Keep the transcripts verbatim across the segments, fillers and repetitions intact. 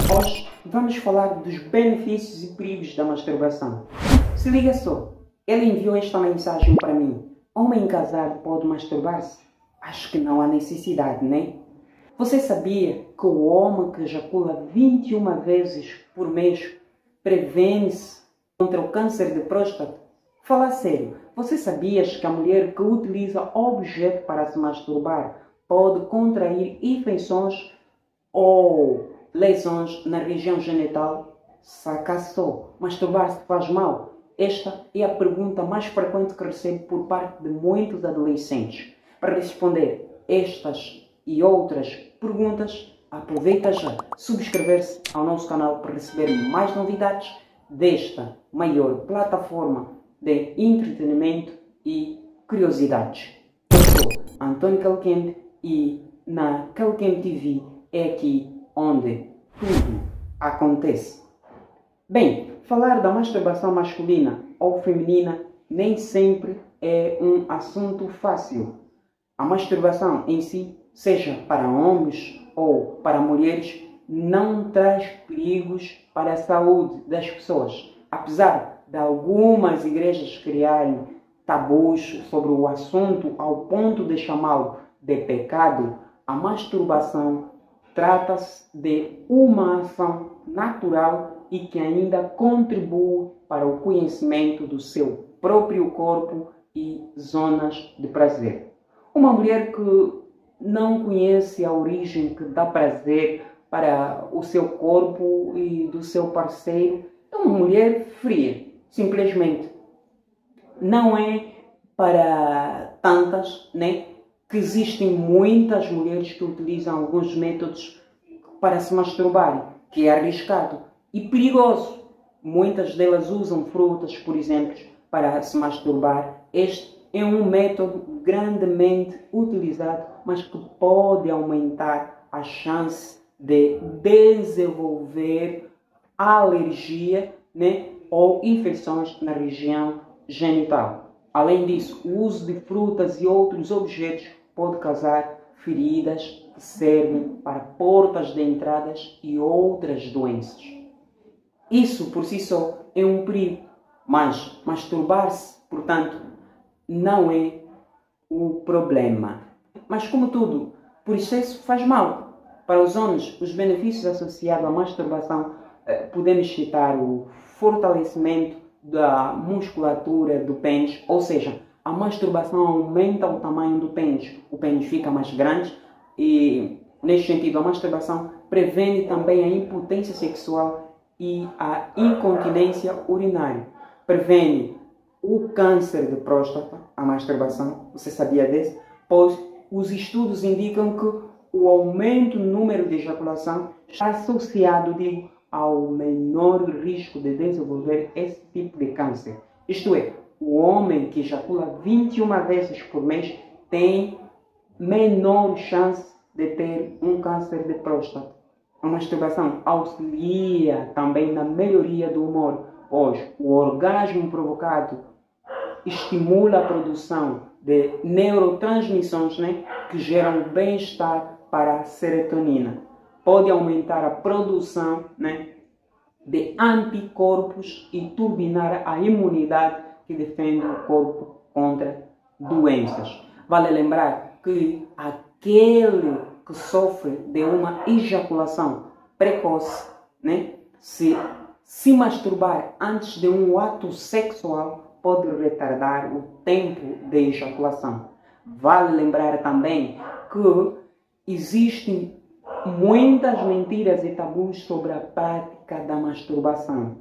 Hoje vamos falar dos benefícios e perigos da masturbação. Se liga só, ele enviou esta mensagem para mim. Homem casado pode masturbar-se? Acho que não há necessidade, né? Você sabia que o homem que ejacula vinte e uma vezes por mês prevene-se contra o câncer de próstata? Fala sério, você sabias que a mulher que utiliza objeto para se masturbar pode contrair infecções ou lesões na região genital? Saca só, masturbar-se faz mal? Esta é a pergunta mais frequente que recebo por parte de muitos adolescentes. Para responder estas e outras perguntas, aproveita já subscrever-se ao nosso canal para receber mais novidades desta maior plataforma de entretenimento e curiosidades. Eu sou Antônio Calquente e na Calquente T V é aqui onde tudo acontece. Bem, falar da masturbação masculina ou feminina nem sempre é um assunto fácil. A masturbação em si, seja para homens ou para mulheres, não traz perigos para a saúde das pessoas. Apesar de algumas igrejas criarem tabus sobre o assunto ao ponto de chamá-lo de pecado, a masturbação trata-se de uma ação natural e que ainda contribui para o conhecimento do seu próprio corpo e zonas de prazer. Uma mulher que não conhece a origem que dá prazer para o seu corpo e do seu parceiro é uma mulher fria, simplesmente. Não é para tantas, né? Que existem muitas mulheres que utilizam alguns métodos para se masturbarem, que é arriscado e perigoso. Muitas delas usam frutas, por exemplo, para se masturbar. Este é um método grandemente utilizado, mas que pode aumentar a chance de desenvolver alergia, né, ou infecções na região genital. Além disso, o uso de frutas e outros objetos pode causar feridas que servem para portas de entradas e outras doenças. Isso por si só é um perigo, mas masturbar-se, portanto, não é o problema. Mas como tudo, por excesso faz mal. Para os homens, os benefícios associados à masturbação eh, podemos citar o fortalecimento da musculatura do pênis, ou seja, a masturbação aumenta o tamanho do pênis. O pênis fica mais grande e, neste sentido, a masturbação previne também a impotência sexual e a incontinência urinária. Previne o câncer de próstata, a masturbação, você sabia disso? Pois os estudos indicam que o aumento no número de ejaculação está associado, digo, ao menor risco de desenvolver esse tipo de câncer. Isto é, o homem que ejacula vinte e uma vezes por mês tem menor chance de ter um câncer de próstata. A masturbação auxilia também na melhoria do humor, pois o orgasmo provocado estimula a produção de neurotransmissões, né, que geram bem-estar para a serotonina. Pode aumentar a produção, né, de anticorpos e turbinar a imunidade que defende o corpo contra doenças. Vale lembrar que aquele que sofre de uma ejaculação precoce, né, se se masturbar antes de um ato sexual pode retardar o tempo de ejaculação. Vale lembrar também que existem muitas mentiras e tabus sobre a prática da masturbação.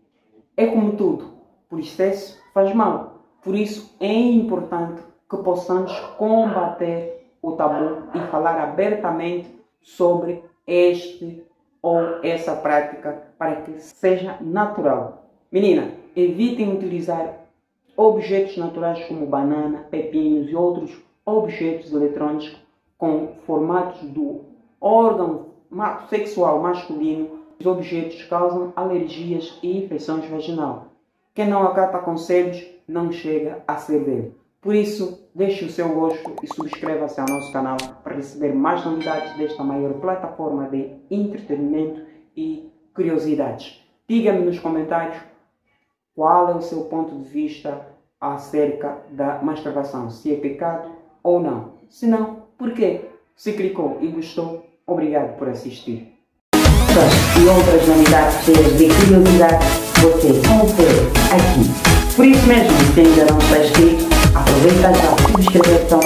É como tudo, por excesso faz mal. Por isso é importante que possamos combater o tabu e falar abertamente sobre este ou essa prática para que seja natural. Menina, evitem utilizar objetos naturais como banana, pepinos e outros objetos eletrônicos com formatos do órgão sexual masculino. Os objetos causam alergias e infecções vaginal. Quem não acata conselhos não chega a ser dele. Por isso, deixe o seu gosto e subscreva-se ao nosso canal para receber mais novidades desta maior plataforma de entretenimento e curiosidades. Diga-me nos comentários qual é o seu ponto de vista acerca da masturbação, se é pecado ou não. Se não, por quê? Se clicou e gostou, obrigado por assistir. E outras novidades cheias de curiosidade você confere aqui. Por isso mesmo, se ainda não está inscrito, aproveita já, subscrever